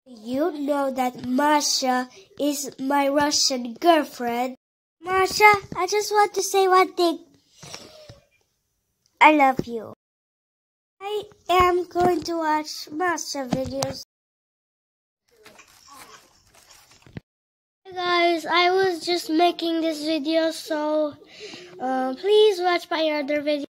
You know that Masha is my Russian girlfriend. Masha, I just want to say one thing. I love you. I am going to watch Masha videos. Hey guys, I was just making this video, so please watch my other videos.